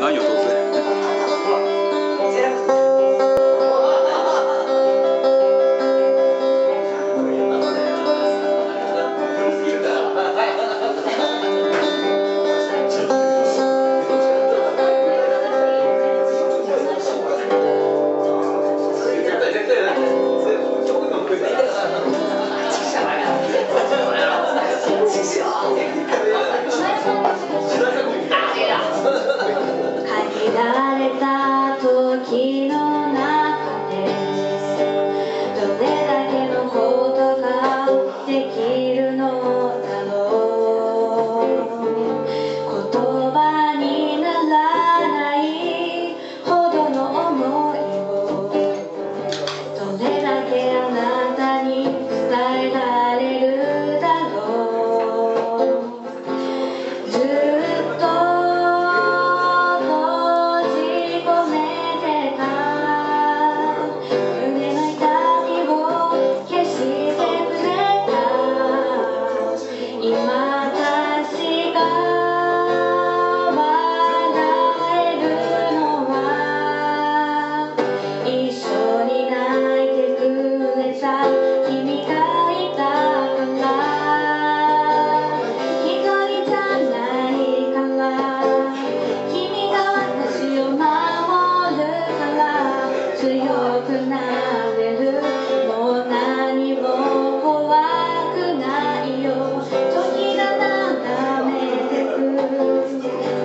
ないよ、どうせ。 限られた時の中でどれだけのことができるのだろう。言葉にならないほどの想いをどれだけあなたに伝えられるだろう。ずっと今私が笑えるのは一緒に泣いてくれた君がいたから一人じゃないから君が私を守るから強くなれるもう何も怖くないよ時が眺めてく